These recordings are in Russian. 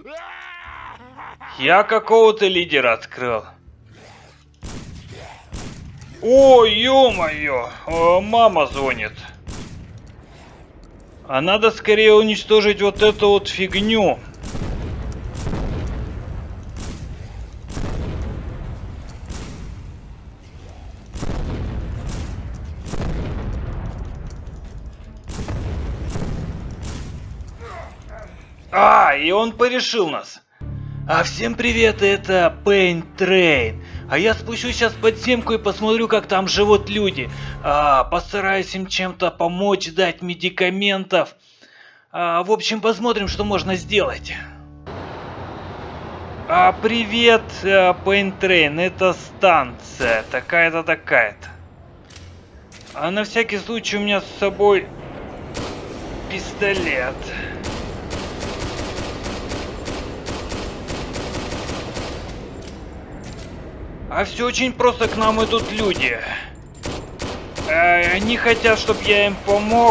Я какого-то лидера открыл. О, ё-моё! Мама звонит. А надо скорее уничтожить вот эту вот фигню. И он порешил нас. Всем привет, это Pain Train. Я спущусь сейчас в подземку и посмотрю, как там живут люди. Постараюсь им чем-то помочь, дать медикаментов. В общем, посмотрим, что можно сделать. Привет, Pain Train, это станция. Такая-то, такая-то. На всякий случай у меня с собой пистолет. Все очень просто, к нам идут люди. Они хотят, чтобы я им помог.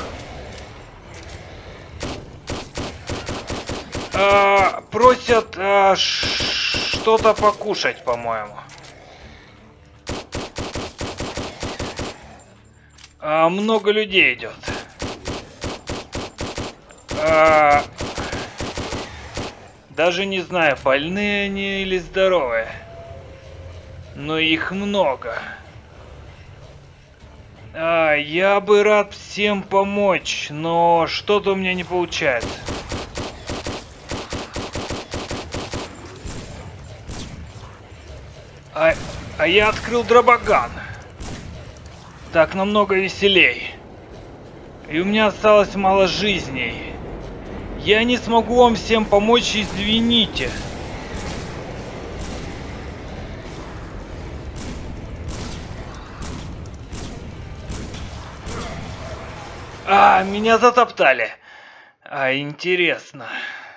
Просят что-то покушать, по-моему. Много людей идет. Даже не знаю, больные они или здоровые. Но их много. Я бы рад всем помочь, но что-то у меня не получается. Я открыл дробоган. Так намного веселей. И у меня осталось мало жизней. Я не смогу вам всем помочь, извините. Меня затоптали. Интересно.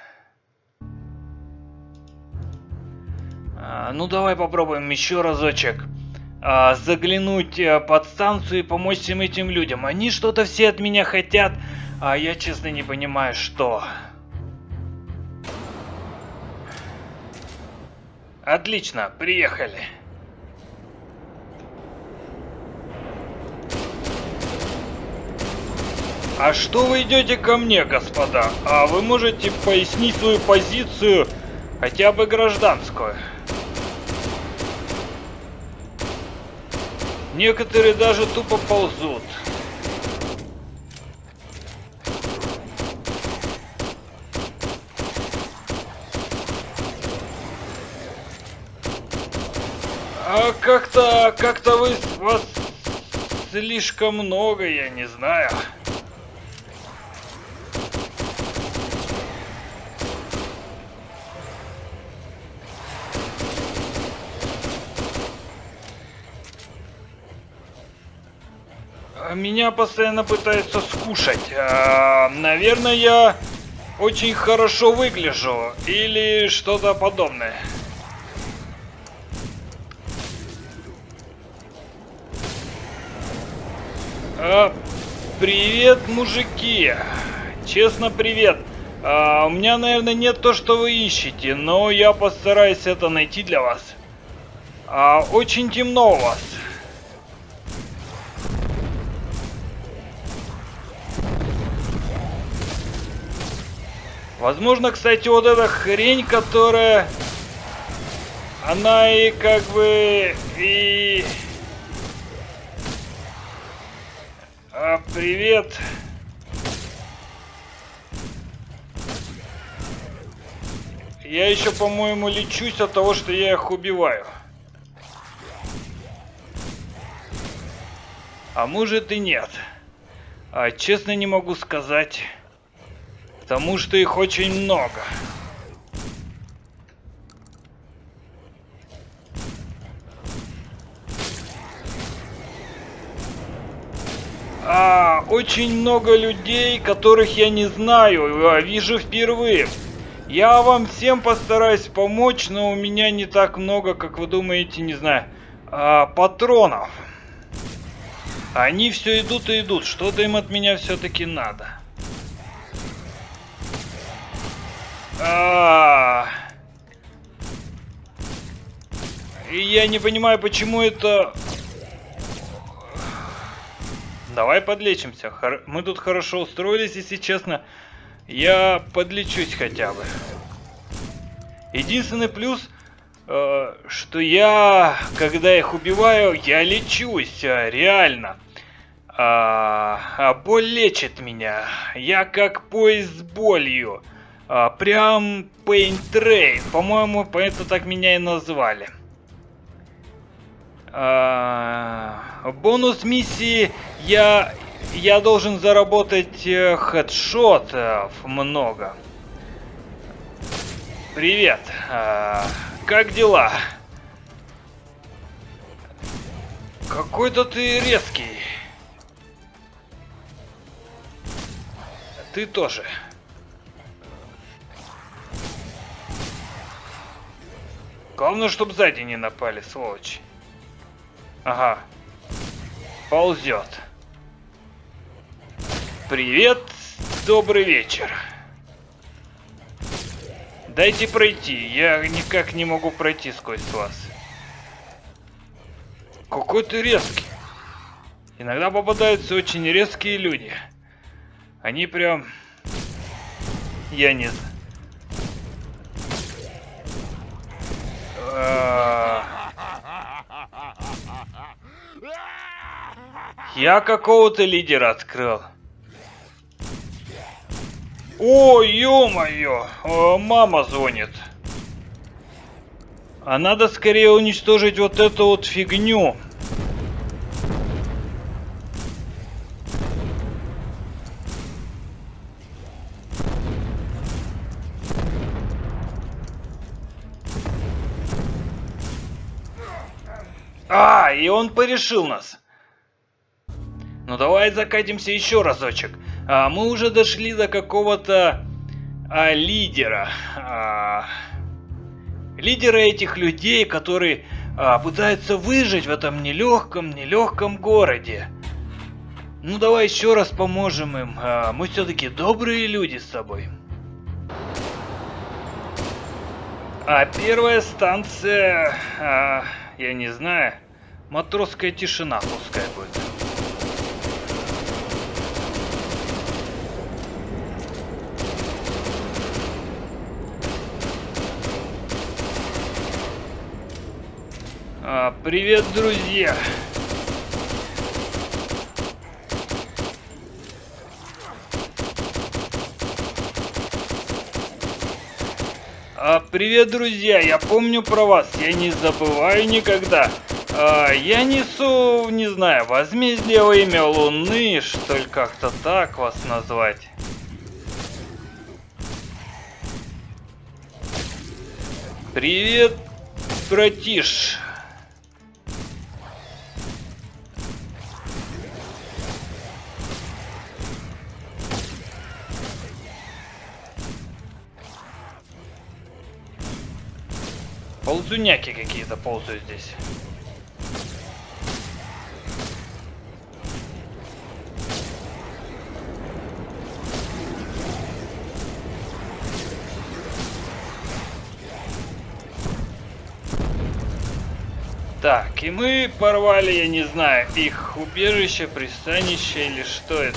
Ну давай попробуем еще разочек. Заглянуть под станцию и помочь всем этим людям. Они что-то все от меня хотят, я честно не понимаю, что. Отлично, приехали. Что вы идете ко мне, господа? Вы можете пояснить свою позицию, хотя бы гражданскую? Некоторые даже тупо ползут. Как-то вас слишком много, я не знаю. Меня постоянно пытаются скушать. Наверное, я очень хорошо выгляжу. Или что-то подобное. Привет, мужики. Честно, привет. У меня, наверное, нет то, что вы ищете. Но я постараюсь это найти для вас. Очень темно у вас. Возможно, кстати, вот эта хрень, которая... Она и как бы... И... Привет. Я еще, по-моему, лечусь от того, что я их убиваю. Может и нет. Честно не могу сказать. Потому что их очень много. Очень много людей, которых я не знаю, вижу впервые. Я вам всем постараюсь помочь, но у меня не так много, как вы думаете, не знаю, патронов. Они все идут и идут, что-то им от меня все-таки надо. И я не понимаю, почему это... Давай подлечимся. Мы тут хорошо устроились, если честно. Я подлечусь хотя бы. Единственный плюс, что я, когда их убиваю, я лечусь, реально. Боль лечит меня. Я как поезд с болью. Прям Pain Train. По-моему, это так меня и назвали. Бонус миссии я должен заработать хедшотов много. Привет. Как дела? Какой-то ты резкий. Ты тоже. Главное, чтобы сзади не напали, сволочи. Ага. Ползет. Привет, добрый вечер. Дайте пройти, я никак не могу пройти сквозь вас. Какой ты резкий. Иногда попадаются очень резкие люди. Они прям... Я не знаю. Я какого-то лидера открыл. О, ё-моё! Мама звонит. А надо скорее уничтожить вот эту вот фигню. И он порешил нас. Ну давай закатимся еще разочек. Мы уже дошли до какого-то лидера. Лидера этих людей, которые пытаются выжить в этом нелегком городе. Ну давай еще раз поможем им. Мы все-таки добрые люди с тобой. Первая станция, я не знаю, матросская тишина пускай будет. Привет, друзья! Привет, друзья! Я помню про вас, я не забываю никогда. Я несу, не знаю, возмездие во имя Луны, что ли, как-то так вас назвать. Привет, братиш! Ползуняки какие-то ползают здесь. Так, и мы порвали, я не знаю, их убежище, пристанище или что это.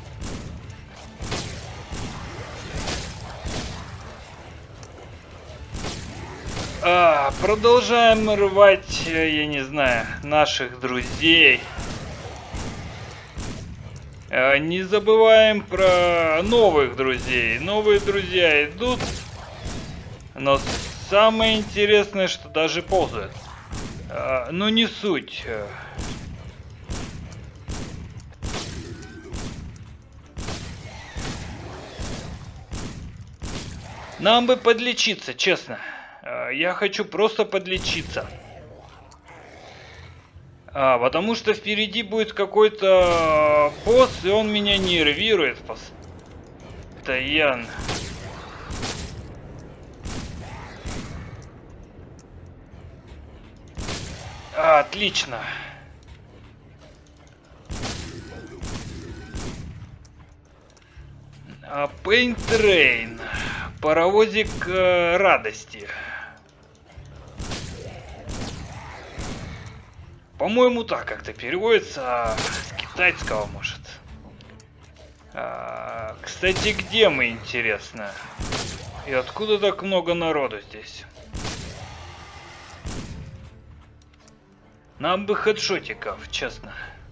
Продолжаем рвать, я не знаю, наших друзей. Не забываем про новых друзей. Новые друзья идут. Но самое интересное, что даже ползают. Но не суть. Нам бы подлечиться, честно. Я хочу просто подлечиться. Потому что впереди будет какой-то босс, и он меня нервирует постоянно. Отлично. Pain Train. Паровозик радости. По-моему, так как-то переводится с китайского, может. Кстати, где мы, интересно? И откуда так много народу здесь? Нам бы хедшотиков, честно.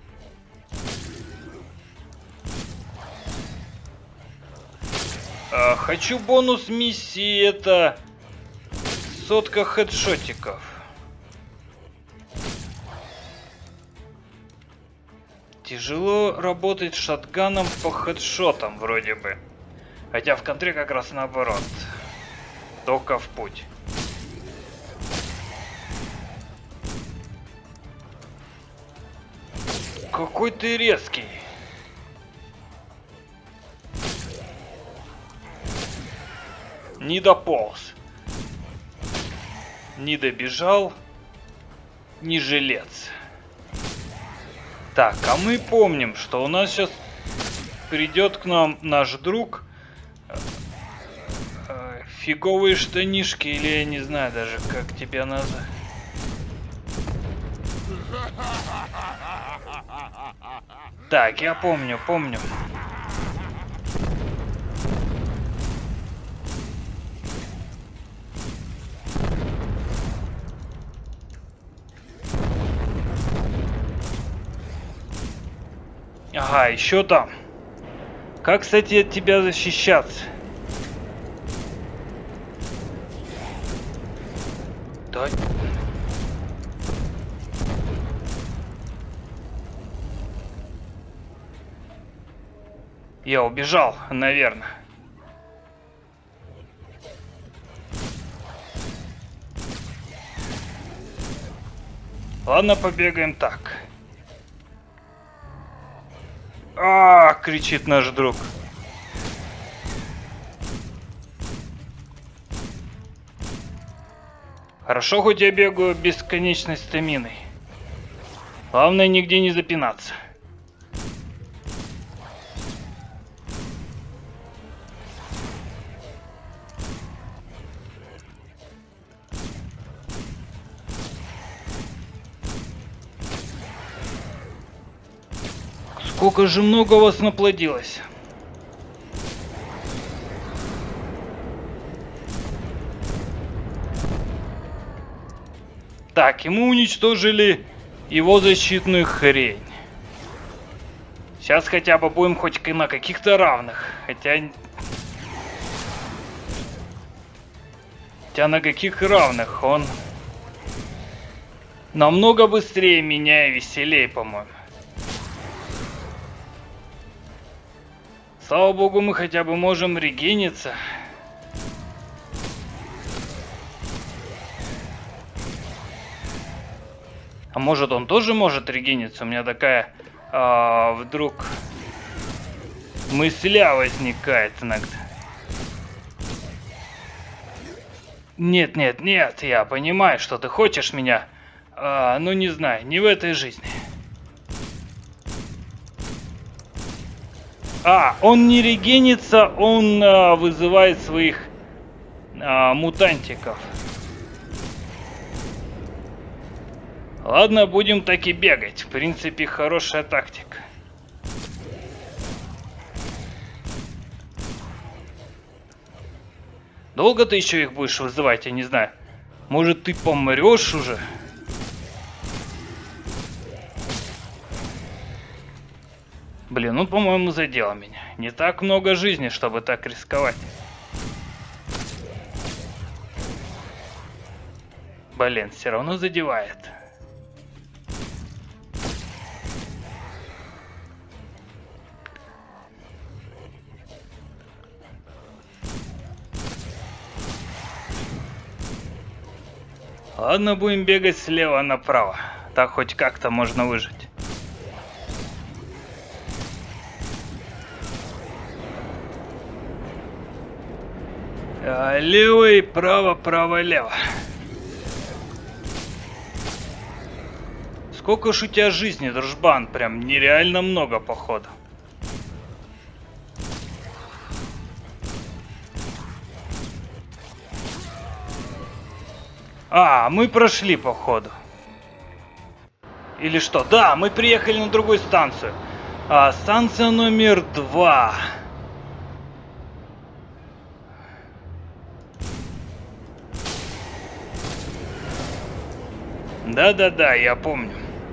Хочу бонус миссии, это сотка хедшотиков. Тяжело работать шотганом по хедшотам вроде бы. Хотя в контре как раз наоборот. Только в путь. Какой ты резкий. Не дополз. Не добежал. Не жилец. Так, а мы помним, что у нас сейчас придет к нам наш друг. Фиговые штанишки, или я не знаю даже, как тебя назвать. Так, я помню. Ага, еще там. Как, кстати, от тебя защищаться? Да. Я убежал, наверное. Ладно, побегаем так. Кричит наш друг. Хорошо, хоть я бегаю бесконечной стаминой. Главное, нигде не запинаться. Сколько же много вас наплодилось. Так, и мы уничтожили его защитную хрень. Сейчас хотя бы будем хоть на каких-то равных. Хотя на каких равных? Он намного быстрее меня и веселее, по-моему. Слава богу, мы хотя бы можем регениться. А может, он тоже может регениться? У меня такая вдруг мысля возникает иногда. Нет, я понимаю, что ты хочешь меня. Ну не знаю, не в этой жизни. Он не регенится, он вызывает своих мутантиков. Ладно, будем так и бегать. В принципе, хорошая тактика. Долго ты еще их будешь вызывать, я не знаю. Может, ты помрешь уже? Блин, ну, по-моему, задело меня. Не так много жизни, чтобы так рисковать. Блин, все равно задевает. Ладно, будем бегать слева направо. Так хоть как-то можно выжить. Левый, право, право, лево. Сколько ж у тебя жизни, дружбан? Прям нереально много, походу. Мы прошли, походу. Или что? Да, мы приехали на другую станцию. Станция номер 2. Да-да-да, я помню.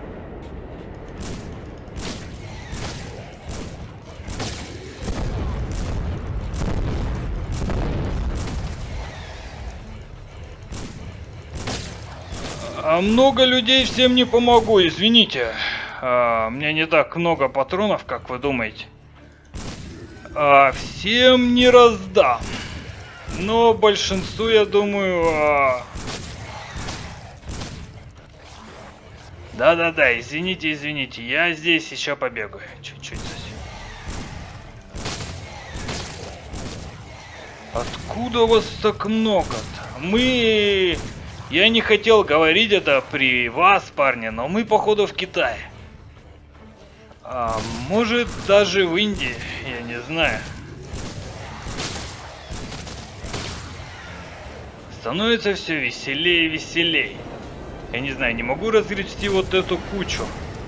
Много людей, всем не помогу, извините. У меня не так много патронов, как вы думаете. Всем не раздам. Но большинству, я думаю... Да-да-да, извините, извините. Я здесь еще побегаю. Чуть-чуть. Откуда вас так много-то? Я не хотел говорить это при вас, парни, но мы, походу, в Китае. Может, даже в Индии, я не знаю. Становится все веселее и веселее. Я не знаю, не могу разгрести вот эту кучу.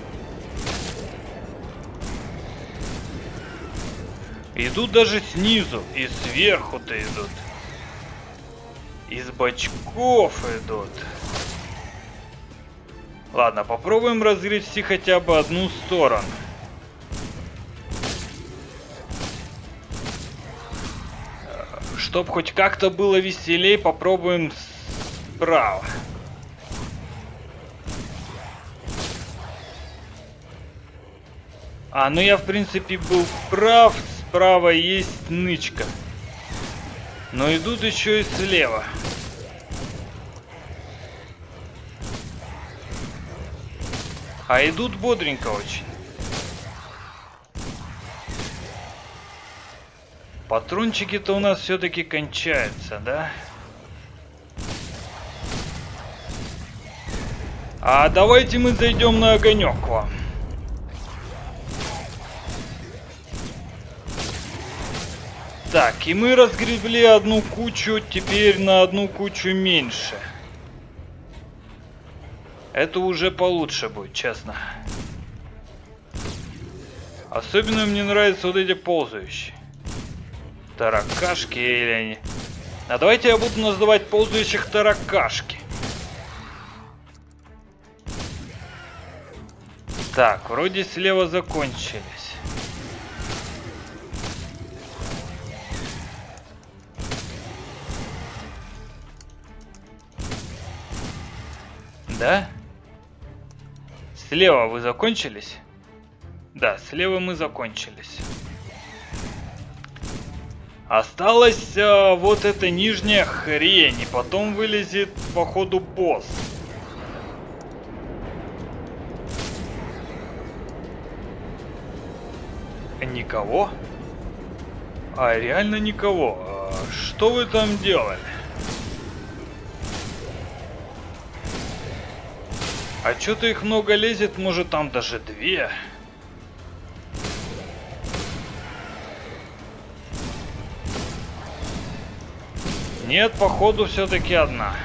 Идут даже снизу, и сверху-то идут. Из бочков идут. Ладно, попробуем разгрести хотя бы одну сторону. Чтоб хоть как-то было веселей, попробуем справа. Ну я в принципе был прав, справа есть нычка. Но идут еще и слева. Идут бодренько очень. Патрончики-то у нас все-таки кончаются, да? Давайте мы зайдем на огонек к вам. Так, и мы разгребли одну кучу, теперь на одну кучу меньше. Это уже получше будет, честно. Особенно мне нравятся вот эти ползающие. Таракашки или они... давайте я буду называть ползающих таракашки. Так, вроде слева закончились. Да? Слева вы закончились? Да, слева мы закончились. Осталась вот эта нижняя хрень, и потом вылезет, походу, босс. Никого? Реально никого. Что вы там делали? Что-то их много лезет, может там даже 2. Нет, походу все-таки одна.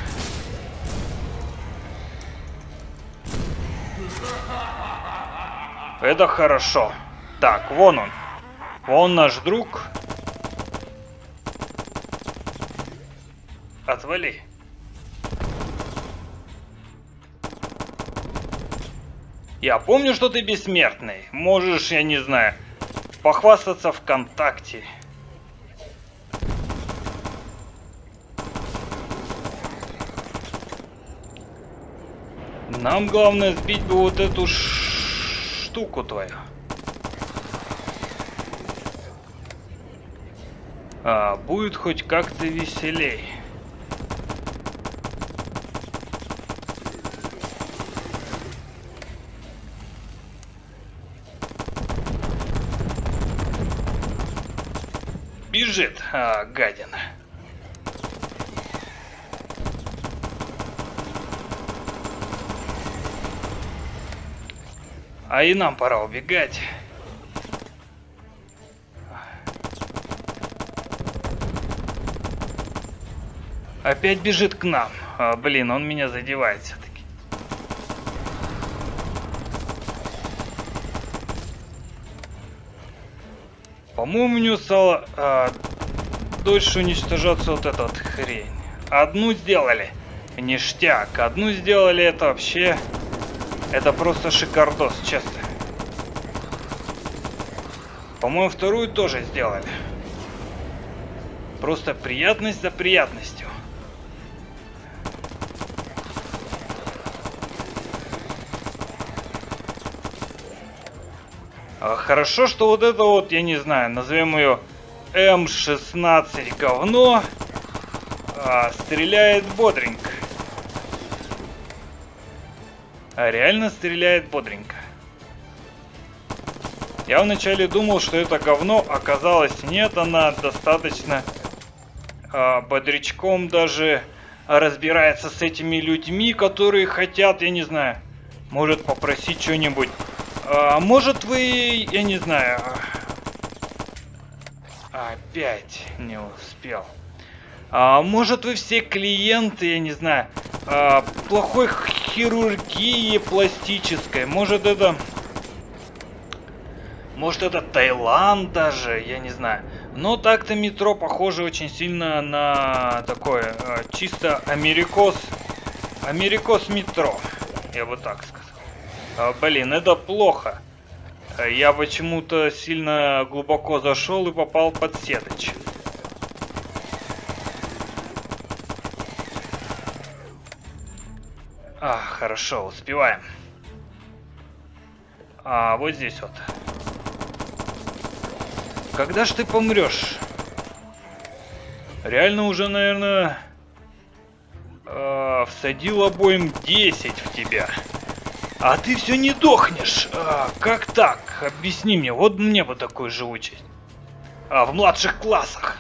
Это хорошо. Так, вон он. Вон наш друг. Отвали. Я помню, что ты бессмертный. Можешь, я не знаю, похвастаться ВКонтакте. Нам главное сбить бы вот эту штуку твою. Будет хоть как-то веселей. Бежит, гадина. И нам пора убегать. Опять бежит к нам. Блин, он меня задевает все-таки. По-моему, у него стало дольше уничтожаться вот эта вот хрень. Одну сделали. Ништяк. Одну сделали, это вообще... Это просто шикардос, честно. По-моему, вторую тоже сделали. Просто приятность за приятностью. Хорошо, что вот это вот, я не знаю, назовем ее М16 говно, стреляет бодренько. Реально стреляет бодренько. Я вначале думал, что это говно, оказалось нет, она достаточно бодрячком даже разбирается с этими людьми, которые хотят, я не знаю, может попросить что-нибудь. Может вы, я не знаю, опять не успел. Может вы все клиенты, я не знаю, плохой хирургии пластической, может это Таиланд даже, я не знаю. Но так-то метро похоже очень сильно на такое чисто америкос метро, я бы так сказал. Блин, это плохо. Я почему-то сильно глубоко зашел и попал под сеточку. Хорошо, успеваем. Вот здесь вот. Когда ж ты помрешь? Реально уже, наверное, всадил обоим 10 в тебя. А ты все не дохнешь. Как так? Объясни мне. Вот мне бы такую живучесть. В младших классах.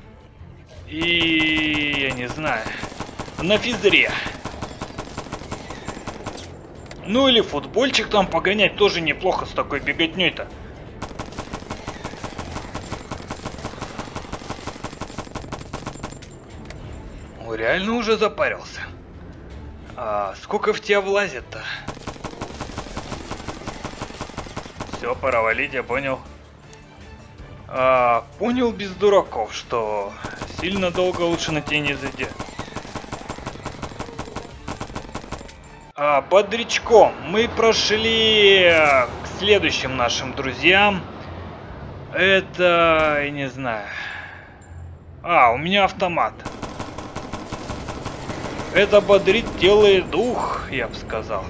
И я не знаю. На физре. Ну или футбольчик там погонять тоже неплохо с такой беготней-то. Реально уже запарился. Сколько в тебя влазит-то? Все, пора валить, я понял. Понял без дураков, что сильно долго лучше на тебя не зайдет. Бодрячком мы прошли к следующим нашим друзьям. Это, я не знаю. У меня автомат. Это бодрит тело и дух, я бы сказал.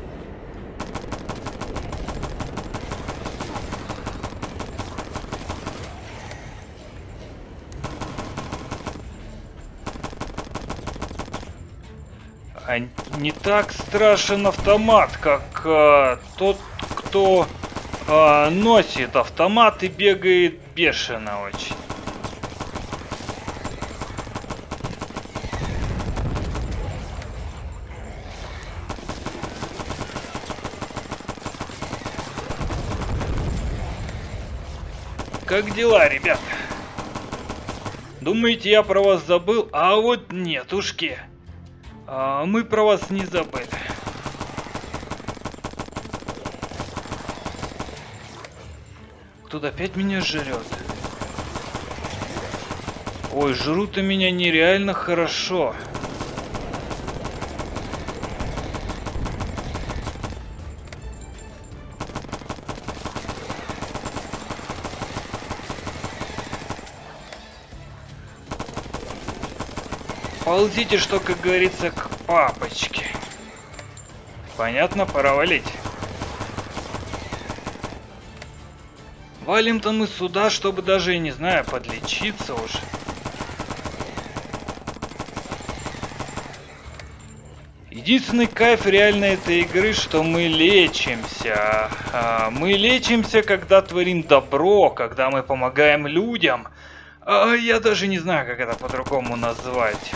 Не так страшен автомат, как тот, кто носит автомат и бегает бешено очень. Как дела, ребят? Думаете, я про вас забыл? А вот нетушки. Мы про вас не забыли. Кто-то опять меня жрет. Ой, жрут-то меня нереально хорошо. Ползите, что, как говорится, к папочке. Понятно, пора валить. Валим-то мы сюда, чтобы даже, я не знаю, подлечиться уже. Единственный кайф реально этой игры, что мы лечимся. Мы лечимся, когда творим добро, когда мы помогаем людям. Я даже не знаю, как это по-другому назвать.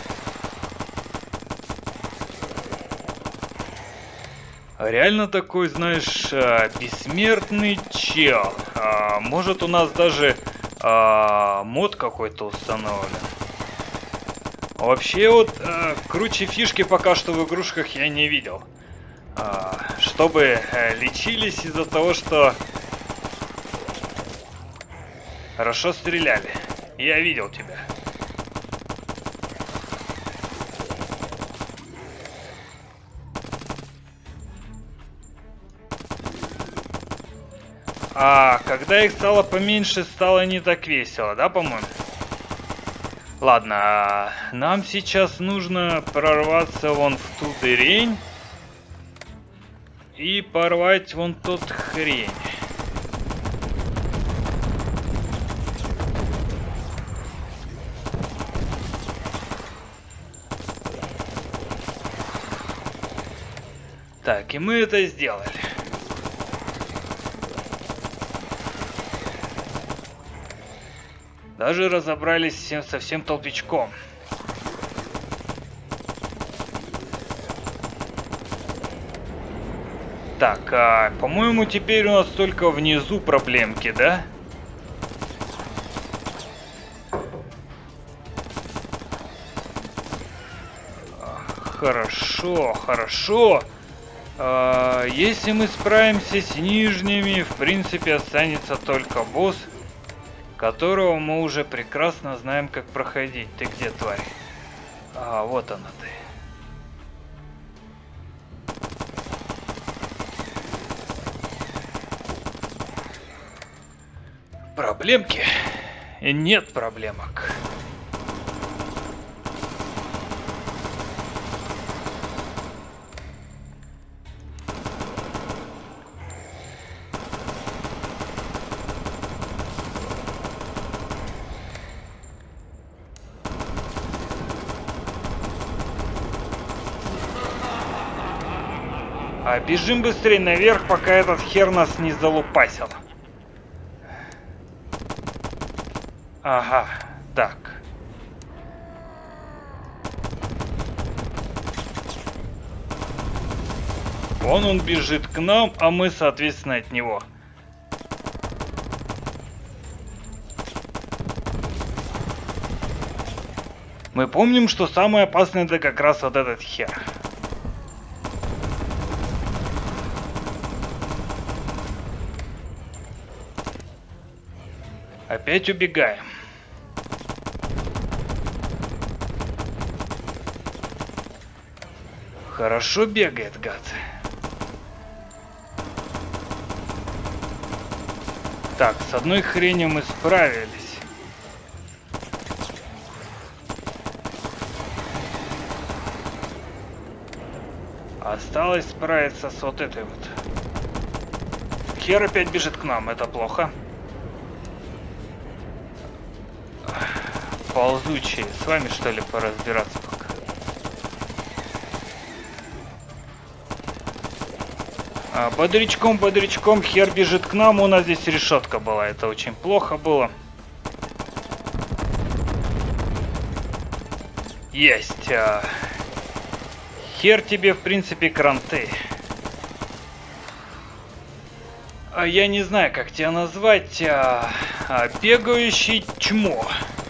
Реально такой, знаешь, бессмертный чел. Может, у нас даже мод какой-то установлен. Вообще вот круче фишки пока что в игрушках я не видел. Чтобы лечились из-за того, что Хорошо стреляли. Я видел тебя. А когда их стало поменьше, стало не так весело, да, по-моему? Ладно, нам сейчас нужно прорваться вон в ту дырень и порвать вон тот хрень. Так, и мы это сделали. Даже разобрались со всем толпичком. Так, по-моему, теперь у нас только внизу проблемки, да? Хорошо, хорошо. Если мы справимся с нижними, в принципе, останется только босс, которого мы уже прекрасно знаем, как проходить. Ты где, тварь? Вот она ты. Проблемки? Нет проблемок. Бежим быстрее наверх, пока этот хер нас не залупасил. Ага, так. Он бежит к нам, а мы, соответственно, от него. Мы помним, что самое опасное это как раз вот этот хер. Опять убегаем. Хорошо бегает, гад. Так, с одной хренью мы справились. Осталось справиться с вот этой вот. Хер опять бежит к нам, это плохо. Ползучие, с вами что ли поразбираться пока? Бодрячком, бодрячком, хер бежит к нам, у нас здесь решетка была, это очень плохо было. Есть. Хер тебе, в принципе, кранты. Я не знаю, как тебя назвать. Бегающий чмо.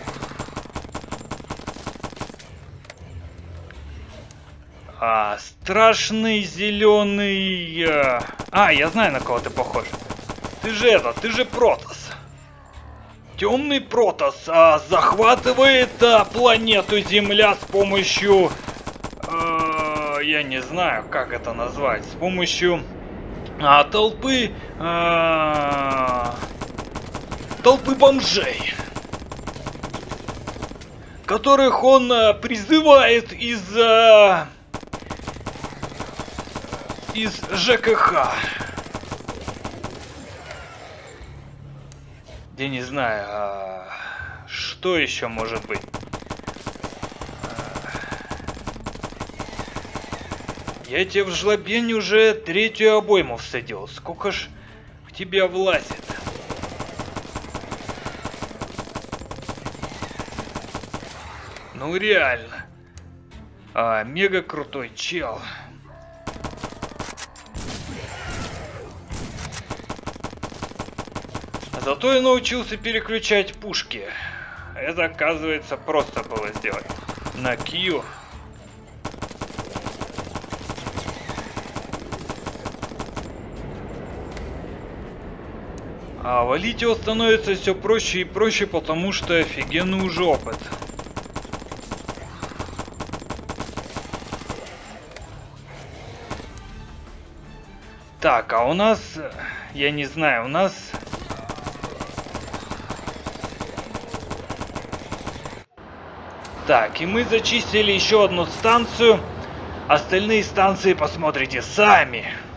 Страшный зеленый... я знаю, на кого ты похож. Ты же Протос. Темный Протос захватывает планету Земля с помощью... я не знаю, как это назвать. С помощью толпы... толпы бомжей. Которых он призывает из ЖКХ. Я не знаю, что еще может быть. Я тебе в жлобень уже 3-ю обойму всадил. Сколько ж в тебя влазит? Ну реально. Мега крутой чел. Зато я научился переключать пушки. Это, оказывается, просто было сделать. На Q. А валить его становится все проще и проще, потому что офигенный уже опыт. Так, а у нас... Я не знаю, у нас... Так, и мы зачистили еще одну станцию. Остальные станции посмотрите сами.